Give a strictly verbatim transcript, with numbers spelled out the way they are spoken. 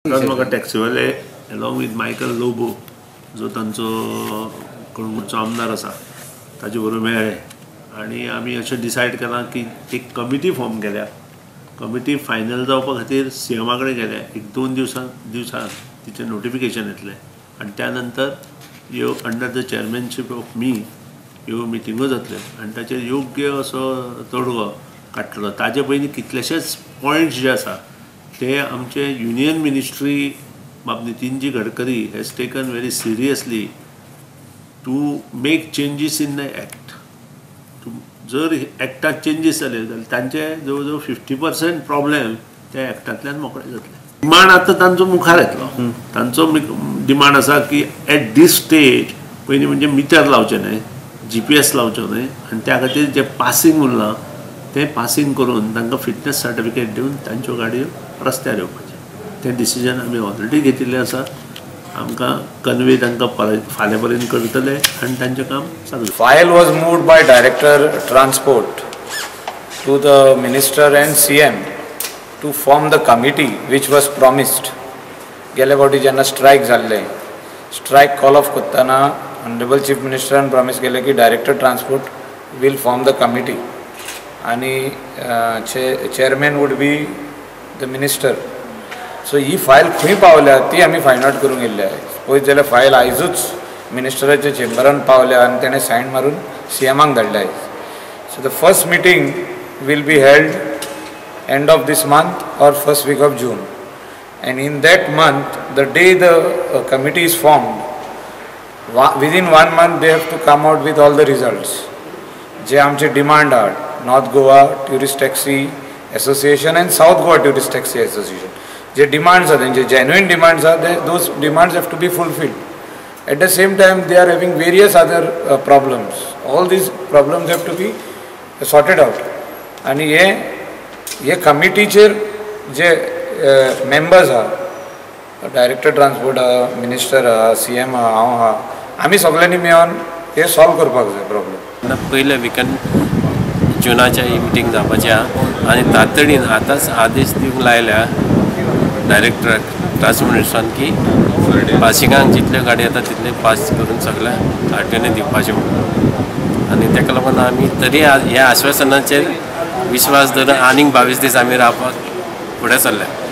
म्हाका टॅक्सीवाले along with Michael Lobo जो तांचो कळंगूटचो आमदार आसा ताजे बरोबर मेळ्ळे आनी आमी अशें डिसायड केलां की एक कमिटी फॉर्म केल्या. कमिटी फायनल जावपा खातीर सीएमा कडेन गेल्या. एक दोन दिवसां दिवसां तिचें नोटिफिकेशन येतलें आनी त्या नंतर ह्यो अंडर द चेअरमॅनशीप ऑफ मी ह्यो मिटिंगो जातल्यो आनी ताचेर योग्य असो तोडगो काडटलो. ताजे पयलीं कितलेशेच पॉयंट्स जे आसा ते आमचे युनियन मिनिस्ट्री बाब नितीनजी Gadkari has taken very seriously to make changes in the act. जर एक्टात चेंजीस जाले जाल्यार तांचे जवळ जवळ फिफ्टी पर्सेंट प्रॉब्लेम त्या एक्टांतल्यान मोकळे जातले. डिमांड आतां तांचो मुखार येतलो. तांचो डिमांड आसा की एट दीस स्टेज पयलीं म्हणजे मिटर लावचे न्हय, जी पी एस लावचो न्हय आनी त्या खातीर जे पासींग उरलां तें पासींग करून तांकां फिटनेस सर्टिफिकेट दिवन तांच्यो गाडयो रस्त्यार येवपाचें तें डिसिजन आमी ऑलरेडी घेतिल्लें आसा. आमकां कन्वे तांकां फाल्यां पर्यंत करतले आनी तांचें काम चालू. File was moved by director transport to the minister and C M to form the committee which was promised. गेल्या फावटी जेन्ना स्ट्रायक जाल्लें स्ट्रायक कॉल ऑफ करतना ऑनरेबल चीफ मिनिस्टरान प्रॉमिस केलें की director transport will form the committee आनी chairman would be the minister. So ही फायल खंय पावल्या ती आमी फायंड आउट करूंक येयल्ले आहाय. पळयत जाल्यार फायल आयजूच मिनिस्टराच्या चेंबरान पावल्या आनी तेणें सायन मारून सी एमाक धाडल्या आयज. So the first meeting will be held end of this month or first week of June and in that month the day the committee is formed within one month they have to come out with all the results जे आमचे demand आहात. North Goa tourist taxi association and south Goa tourist taxi association जे demands आहा तेंचे genuine demands आहा ते those demands have to be fulfilled. At the same time they are having various other problems. All these problems have to be sorted out आनी हे हे कमिटीचेर जे मेंबर्स आहा डायरेक्टर ट्रांसपोर्ट आहा, मिनिस्टर आहा, सी एम आहा, हांव आहा, आमी सगळ्यांनी मेळोन हे सॉल्व करपाक जाय प्रॉब्लम. पयल्या विकान जुनाच्या ही मिटींग जावपाची आहा आनी तातडीन आतांच आदेश दिवंक लायल्या डायरेक्टर ट्रांसपोर्टेशन की पासिंगाक जितल्यो गाडी येता तितले पास करून सगळ्या आरटीओने दिवपाचे म्हणून. आनी ताका लागून आमी तरी ह्या आश्वासनाचेर विश्वास धरून आनीक बावीस दीस आमी रावपाक फुडें सरल्या.